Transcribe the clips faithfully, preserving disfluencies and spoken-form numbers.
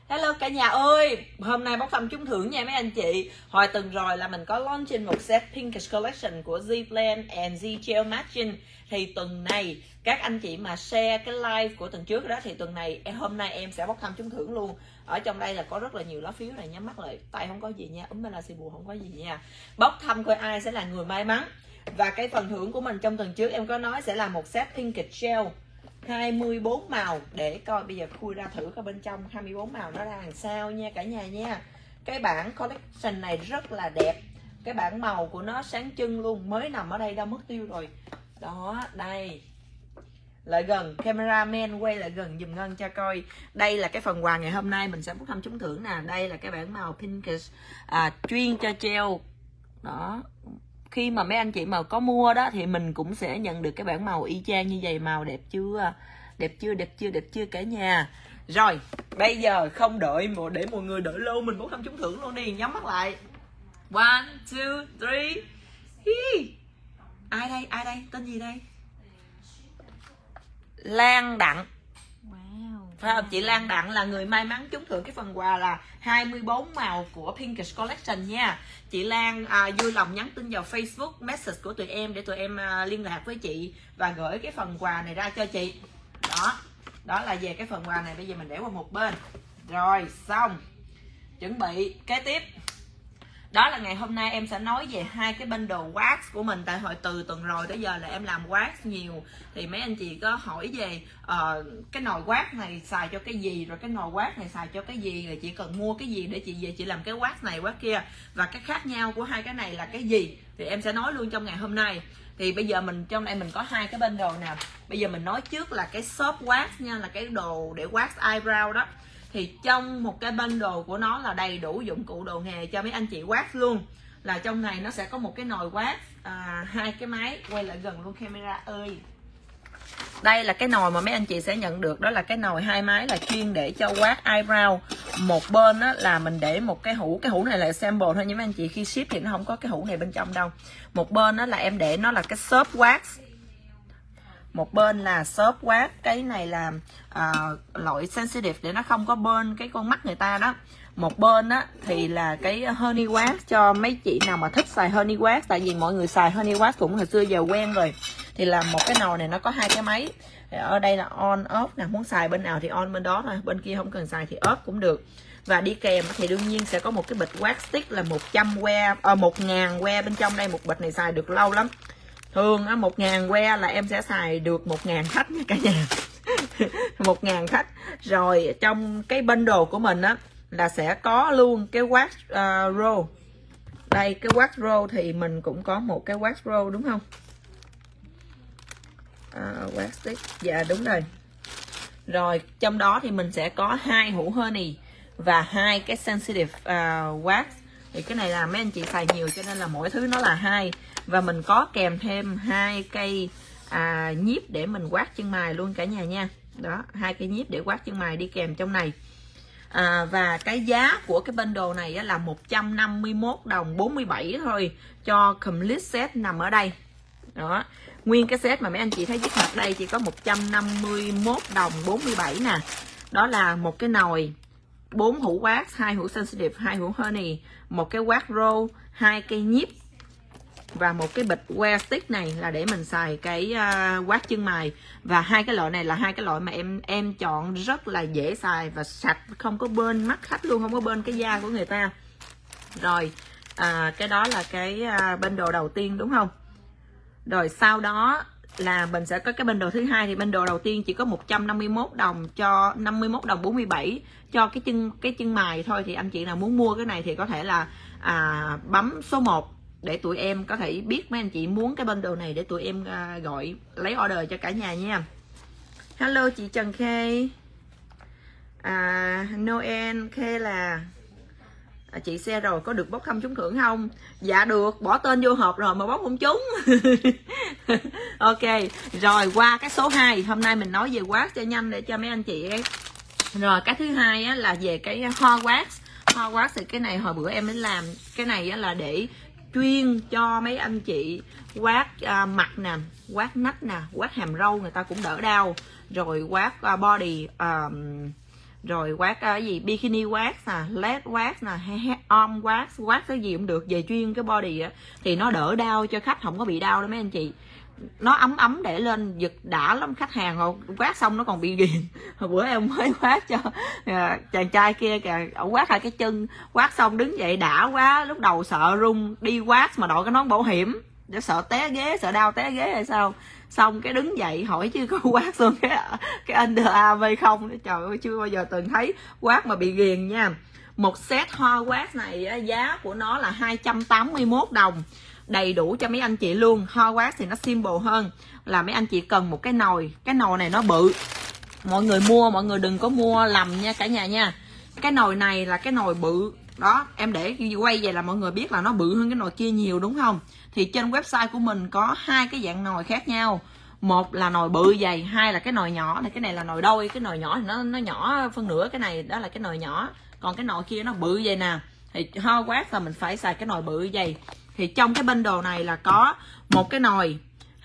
Hello cả nhà ơi, hôm nay bốc thăm trúng thưởng nha mấy anh chị. Hồi tuần rồi là mình có launching một set Pinkish Collection của Z Blend and Z Gel Matching. Thì tuần này các anh chị mà share cái live của tuần trước đó thì tuần này hôm nay em sẽ bốc thăm trúng thưởng luôn. Ở trong đây là có rất là nhiều lá phiếu này, nhắm mắt lại, tay không có gì nha, úm là xì bùa không có gì nha. Bốc thăm coi ai sẽ là người may mắn. Và cái phần thưởng của mình trong tuần trước em có nói sẽ là một set Pinkish Gel hai mươi bốn màu, để coi bây giờ khui ra thử coi bên trong hai mươi bốn màu nó ra làm sao nha cả nhà nha. Cái bản collection này rất là đẹp, cái bản màu của nó sáng trưng luôn, mới nằm ở đây đâu mất tiêu rồi đó. Đây lại gần, cameraman quay lại gần dùm Ngân cho coi. Đây là cái phần quà ngày hôm nay mình sẽ bốc thăm trúng thưởng nè. Đây là cái bản màu Pinkish à, chuyên cho gel đó. Khi mà mấy anh chị mà có mua đó thì mình cũng sẽ nhận được cái bản màu y chang như vậy. Màu đẹp chưa? Đẹp chưa? Đẹp chưa? Đẹp chưa cả nhà? Rồi, bây giờ không đợi mà để mọi người đợi lâu, mình bốc thăm trúng thưởng luôn đi. Nhắm mắt lại. One, two, three. Hi. Ai đây? Ai đây? Tên gì đây? Lan Đặng. Phải không? Chị Lan Đặng là người may mắn trúng thưởng cái phần quà là hai mươi bốn màu của Pinkish Collection nha. Chị Lan à, vui lòng nhắn tin vào Facebook message của tụi em để tụi em à, liên lạc với chị và gửi cái phần quà này ra cho chị. Đó, đó là về cái phần quà này. Bây giờ mình để qua một bên. Rồi, xong. Chuẩn bị kế tiếp. Đó là ngày hôm nay em sẽ nói về hai cái bundle wax của mình. Tại hồi từ tuần rồi tới giờ là em làm wax nhiều, thì mấy anh chị có hỏi về uh, cái nồi wax này xài cho cái gì, rồi cái nồi wax này xài cho cái gì, rồi chị cần mua cái gì để chị về chị làm cái wax này wax kia, và cái khác nhau của hai cái này là cái gì thì em sẽ nói luôn trong ngày hôm nay. Thì bây giờ mình trong đây mình có hai cái bundle nè. Bây giờ mình nói trước là cái soft wax nha, là cái đồ để wax eyebrow đó. Thì trong một cái bundle của nó là đầy đủ dụng cụ đồ nghề cho mấy anh chị wax luôn. Là trong này nó sẽ có một cái nồi wax, à, hai cái máy, quay lại gần luôn camera ơi. Đây là cái nồi mà mấy anh chị sẽ nhận được, đó là cái nồi hai máy là chuyên để cho wax eyebrow. Một bên á, là mình để một cái hũ, cái hũ này là sample thôi nhưng mấy anh chị khi ship thì nó không có cái hũ này bên trong đâu. Một bên đó là em để nó là cái soft wax, một bên là soft wax, cái này là à, loại sensitive để nó không có burn cái con mắt người ta đó. Một bên á thì là cái honey wax cho mấy chị nào mà thích xài honey wax, tại vì mọi người xài honey wax cũng hồi xưa giờ quen rồi. Thì là một cái nồi này nó có hai cái máy. Thì ở đây là on off nè, muốn xài bên nào thì on bên đó thôi, bên kia không cần xài thì off cũng được. Và đi kèm thì đương nhiên sẽ có một cái bịch wax stick là một trăm que, à, một ngàn que bên trong đây. Một bịch này xài được lâu lắm. Thường á, một ngàn que là em sẽ xài được một ngàn khách nha cả nhà. Một ngàn khách. Rồi trong cái bundle của mình á là sẽ có luôn cái wax uh, roll. Đây cái wax roll thì mình cũng có một cái wax roll đúng không? Uh, wax stick, dạ đúng rồi. Rồi trong đó thì mình sẽ có hai hũ honey và hai cái sensitive uh, wax. Thì cái này là mấy anh chị xài nhiều cho nên là mỗi thứ nó là hai. Và mình có kèm thêm hai cây à, nhíp để mình quát chân mày luôn cả nhà nha. Đó, hai cây nhíp để quát chân mày đi kèm trong này. À, và cái giá của cái bundle này á, là một trăm năm mươi mốt đồng bốn mươi bảy thôi cho complete set nằm ở đây. Đó, nguyên cái set mà mấy anh chị thấy viết mặt đây chỉ có một trăm năm mươi mốt đồng bốn mươi bảy nè. Đó là một cái nồi, bốn hũ wax, hai hũ sensitive, hai hũ honey, một cái wax roll, hai cây nhíp và một cái bịch wear stick này là để mình xài cái uh, quát chân mày. Và hai cái loại này là hai cái loại mà em em chọn rất là dễ xài và sạch, không có bên mắt khách luôn, không có bên cái da của người ta. Rồi à, cái đó là cái uh, bundle đầu tiên đúng không? Rồi sau đó là mình sẽ có cái bundle thứ hai. Thì bundle đầu tiên chỉ có một trăm năm mươi mốt đồng cho năm mươi mốt đồng bốn mươi bảy cho cái chân cái chân mày thôi. Thì anh chị nào muốn mua cái này thì có thể là à, bấm số một để tụi em có thể biết mấy anh chị muốn cái bundle này để tụi em à, gọi lấy order cho cả nhà nha. Hello chị Trần Khê, à, Noel Khê là à, chị xe rồi có được bốc thăm trúng thưởng không? Dạ được, bỏ tên vô hộp rồi mà bốc không trúng. Ok, rồi qua cái số hai. Hôm nay mình nói về wax cho nhanh để cho mấy anh chị ấy. Rồi cái thứ hai á, là về cái hoa wax. Hoa wax thì cái này hồi bữa em mới làm. Cái này á, là để chuyên cho mấy anh chị quát à, mặt nè, quát nách nè, quát hàm râu người ta cũng đỡ đau. Rồi quát à, body à, rồi quát cái gì bikini wax nè, leg wax nè, hay arm wax, wax cái gì cũng được, về chuyên cái body á thì nó đỡ đau cho khách, không có bị đau đâu mấy anh chị. Nó ấm ấm để lên giật đã lắm, khách hàng họ quát xong nó còn bị ghiền. Hồi bữa em mới quát cho à, chàng trai kia kìa, ổng quát hai cái chân, quát xong đứng dậy đã quá, lúc đầu sợ run, đi quát mà đội cái nón bảo hiểm để sợ té ghế, sợ đau té ghế hay sao, xong cái đứng dậy hỏi chứ có quát xong cái cái underarm hay không. Trời ơi, chưa bao giờ từng thấy quát mà bị ghiền nha. Một set hoa quát này giá của nó là hai trăm tám mươi mốt đồng, đầy đủ cho mấy anh chị luôn. Hoa quát thì nó simple hơn, là mấy anh chị cần một cái nồi, cái nồi này nó bự, mọi người mua mọi người đừng có mua lầm nha cả nhà nha. Cái nồi này là cái nồi bự đó, em để quay về là mọi người biết là nó bự hơn cái nồi kia nhiều đúng không. Thì trên website của mình có hai cái dạng nồi khác nhau, một là nồi bự dày, hai là cái nồi nhỏ này. Cái này là nồi đôi, cái nồi nhỏ thì nó nó nhỏ phân nửa cái này, đó là cái nồi nhỏ, còn cái nồi kia nó bự vậy nè. Thì hoa quát là mình phải xài cái nồi bự dày. Thì trong cái bundle này là có một cái nồi,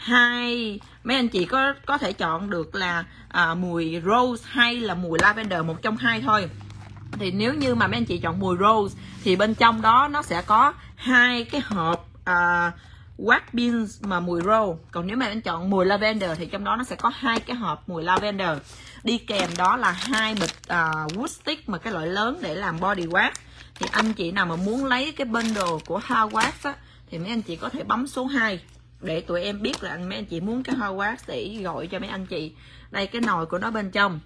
hai mấy anh chị có có thể chọn được là à, mùi rose hay là mùi lavender, một trong hai thôi. Thì nếu như mà mấy anh chị chọn mùi rose thì bên trong đó nó sẽ có hai cái hộp à, wax beans mà mùi rose. Còn nếu mà anh chọn mùi lavender thì trong đó nó sẽ có hai cái hộp mùi lavender. Đi kèm đó là hai bịch uh, wood stick mà cái loại lớn để làm body wax. Thì anh chị nào mà muốn lấy cái bundle của hoa wax á, thì mấy anh chị có thể bấm số hai để tụi em biết là mấy anh chị muốn cái hoa wax để gọi cho mấy anh chị. Đây cái nồi của nó bên trong.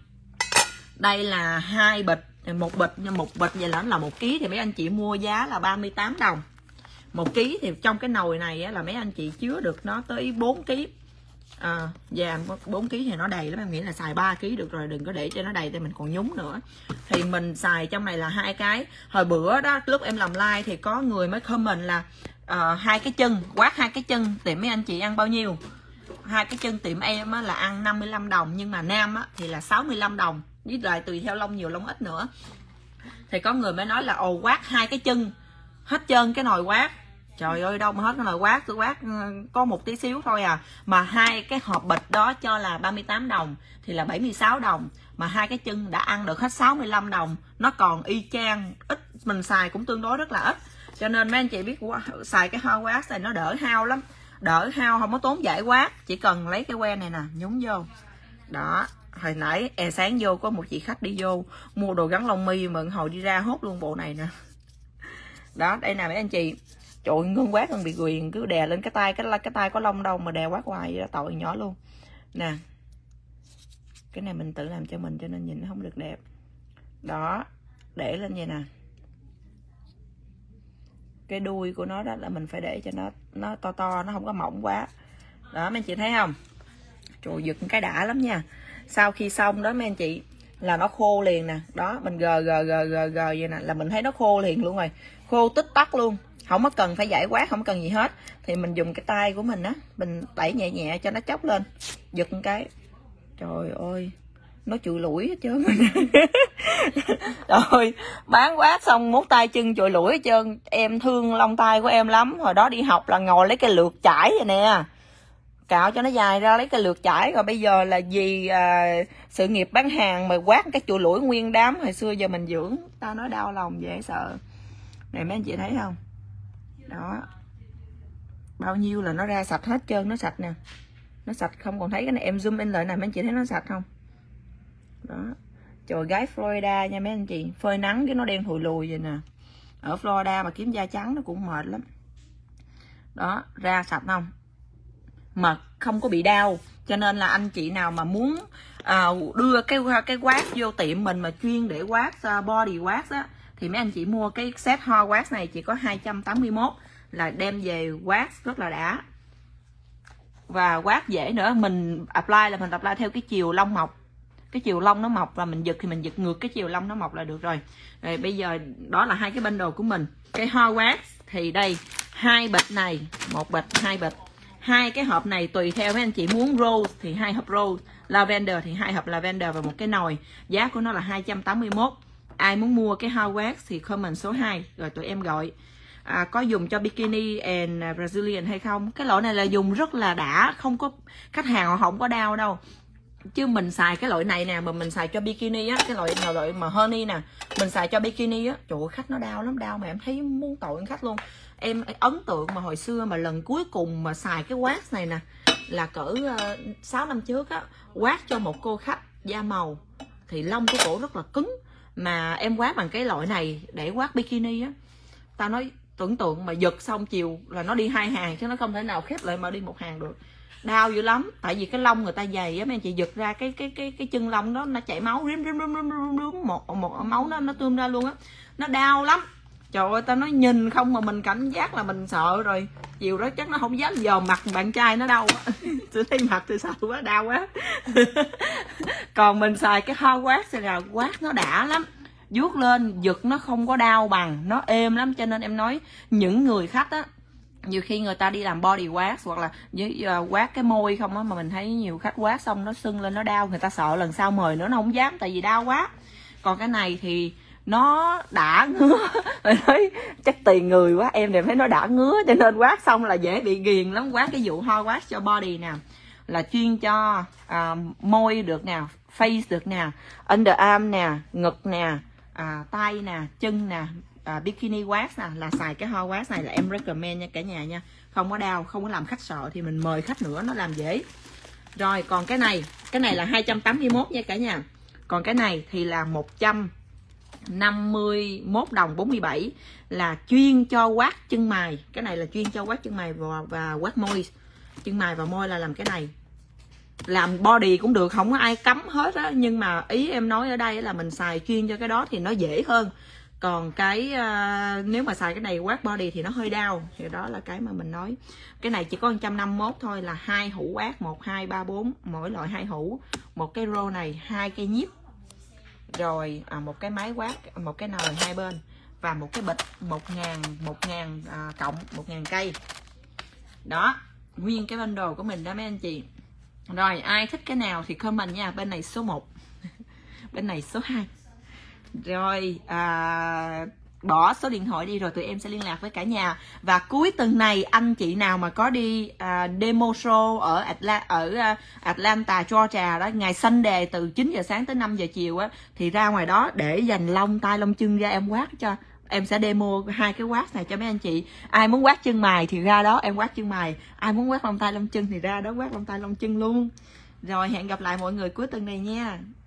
Đây là hai bịch, một bịch một bịch vậy là là một ký, thì mấy anh chị mua giá là ba mươi tám đồng. Một ký thì trong cái nồi này á, là mấy anh chị chứa được nó tới bốn ký. À, và bốn ký thì nó đầy lắm, em nghĩ là xài ba ký được rồi, đừng có để cho nó đầy thì mình còn nhúng nữa. Thì mình xài trong này là hai cái. Hồi bữa đó lúc em làm like thì có người mới comment là uh, hai cái chân, quát hai cái chân tiệm mấy anh chị ăn bao nhiêu. Hai cái chân tiệm em á, là ăn năm mươi lăm đồng, nhưng mà nam á, thì là sáu mươi lăm đồng, với lại tùy theo lông nhiều lông ít nữa. Thì có người mới nói là ồ quát hai cái chân hết trơn cái nồi quát. Trời ơi đâu mà hết cái nồi quát, tôi quát có một tí xíu thôi à. Mà hai cái hộp bịch đó cho là ba mươi tám đồng thì là bảy mươi sáu đồng. Mà hai cái chân đã ăn được hết sáu mươi lăm đồng. Nó còn y chang, ít mình xài cũng tương đối rất là ít. Cho nên mấy anh chị biết xài cái hoa quát này nó đỡ hao lắm. Đỡ hao, không có tốn giải quát. Chỉ cần lấy cái que này nè, nhúng vô. Đó, hồi nãy e sáng vô có một chị khách đi vô mua đồ gắn lông mi, mà hồi đi ra hốt luôn bộ này nè. Đó, đây nè mấy anh chị. Trời ơi, ngân quát còn bị quyền, cứ đè lên cái tay, cái cái tay có lông đâu mà đè quát hoài, vậy tội nhỏ luôn. Nè. Cái này mình tự làm cho mình cho nên nhìn nó không được đẹp. Đó, để lên vậy nè. Cái đuôi của nó đó là mình phải để cho nó nó to to, nó không có mỏng quá. Đó mấy anh chị thấy không? Trời, giật cái đã lắm nha. Sau khi xong đó mấy anh chị là nó khô liền nè. Đó, mình gờ gờ gờ gờ gờ vậy nè là mình thấy nó khô liền luôn rồi. Khô tích tắc luôn. Không có cần phải giải quát, không cần gì hết. Thì mình dùng cái tay của mình á, mình đẩy nhẹ nhẹ cho nó chóc lên. Giật một cái. Trời ơi, nó chùi lủi hết trơn. Rồi, bán quát xong mốt tay chân chùi lủi hết trơn. Em thương lông tay của em lắm. Hồi đó đi học là ngồi lấy cái lược chải vậy nè, cạo cho nó dài ra lấy cái lược chải. Rồi bây giờ là vì à, sự nghiệp bán hàng mà quát cái chùi lủi nguyên đám. Hồi xưa giờ mình dưỡng, tao nói đau lòng dễ sợ. Này mấy anh chị thấy không? Đó, bao nhiêu là nó ra sạch hết trơn, nó sạch nè, nó sạch không còn thấy cái này. Em zoom in lại này mấy anh chị thấy nó sạch không? Đó, trời gái Florida nha mấy anh chị, phơi nắng cái nó đen thùi lùi vậy nè. Ở Florida mà kiếm da trắng nó cũng mệt lắm. Đó, ra sạch không? Mà không có bị đau. Cho nên là anh chị nào mà muốn à, đưa cái cái quát vô tiệm mình mà chuyên để quát uh, body quát á, thì mấy anh chị mua cái set hoa wax này chỉ có hai trăm tám mươi mốt, là đem về quát rất là đã. Và quát dễ nữa, mình apply là mình apply theo cái chiều lông mọc. Cái chiều lông nó mọc và mình giật thì mình giật ngược cái chiều lông nó mọc là được rồi. Rồi bây giờ đó là hai cái bundle của mình. Cái hoa wax thì đây, hai bịch này, một bịch, hai bịch. Hai cái hộp này tùy theo mấy anh chị muốn rose thì hai hộp rose, lavender thì hai hộp lavender và một cái nồi. Giá của nó là hai trăm tám mươi mốt. Ai muốn mua cái hoa wax thì comment số hai rồi tụi em gọi. À, có dùng cho bikini and Brazilian hay không? Cái loại này là dùng rất là đã, không có khách hàng họ không có đau đâu. Chứ mình xài cái loại này nè, mà mình xài cho bikini á, cái loại nào loại mà honey nè, mình xài cho bikini á, trời ơi, khách nó đau lắm, đau mà em thấy muốn tội khách luôn. Em ấn tượng mà hồi xưa mà lần cuối cùng mà xài cái wax này nè là cỡ uh, sáu năm trước á, quát cho một cô khách da màu thì lông của cổ rất là cứng, mà em quát bằng cái loại này để quát bikini á, tao nói tưởng tượng mà giật xong chiều là nó đi hai hàng chứ nó không thể nào khép lại mà đi một hàng được, đau dữ lắm. Tại vì cái lông người ta dày á, mấy anh chị giật ra cái cái cái cái chân lông đó nó chảy máu rím rím rím rím rím một một máu nó nó tươm ra luôn á, nó đau lắm. Trời ơi, tao nói nhìn không mà mình cảm giác là mình sợ rồi. Chiều đó chắc nó không dám dòm mặt bạn trai nó đâu. Tôi thấy mặt tôi sợ quá, đau quá. Còn mình xài cái ho quát thì là quát nó đã lắm, vuốt lên giật nó không có đau bằng, nó êm lắm. Cho nên em nói những người khách á, nhiều khi người ta đi làm body wax hoặc là với uh, quát cái môi không á, mà mình thấy nhiều khách quát xong nó sưng lên nó đau, người ta sợ lần sau mời nữa nó không dám tại vì đau quá. Còn cái này thì nó đã ngứa rồi, nói chắc tiền người quá, em đều thấy nó đã ngứa cho nên quát xong là dễ bị ghiền lắm. Quát cái vụ ho quát cho body nè là chuyên cho à, môi được nè, face được nè, underarm nè, ngực nè, à, tay nè, chân nè, à, bikini wax nè, là xài cái ho wax này là em recommend nha cả nhà nha, không có đau, không có làm khách sợ thì mình mời khách nữa nó làm dễ. Rồi còn cái này, cái này là hai trăm tám mươi mốt nha cả nhà. Còn cái này thì là một trăm năm mươi mốt đồng bốn mươi bảy, là chuyên cho quát chân mày. Cái này là chuyên cho quát chân mày và, và quát môi. Chân mày và môi là làm cái này. Làm body cũng được, không có ai cấm hết á, nhưng mà ý em nói ở đây là mình xài chuyên cho cái đó thì nó dễ hơn. Còn cái uh, nếu mà xài cái này quát body thì nó hơi đau, thì đó là cái mà mình nói. Cái này chỉ có một trăm năm mươi mốt thôi, là hai hũ quát, một hai ba bốn, mỗi loại hai hũ, một cái rô này, hai cây nhíp, rồi à, một cái máy quát, một cái nồi hai bên, và một cái bịch một ngàn, một ngàn à, cộng một ngàn cây. Đó, nguyên cái bundle của mình đó mấy anh chị. Rồi ai thích cái nào thì comment nha. Bên này số một, bên này số hai. Rồi à, bỏ số điện thoại đi rồi tụi em sẽ liên lạc với cả nhà. Và cuối tuần này anh chị nào mà có đi à, demo show ở Atlanta, ở uh, Atlanta, Georgia đó, ngày Sunday từ chín giờ sáng tới năm giờ chiều á, thì ra ngoài đó để dành lông tay lông chân ra em quát cho. Em sẽ demo hai cái quát này cho mấy anh chị. Ai muốn quát chân mày thì ra đó em quát chân mày, ai muốn quát lông tay lông chân thì ra đó quát lông tay lông chân luôn. Rồi hẹn gặp lại mọi người cuối tuần này nha.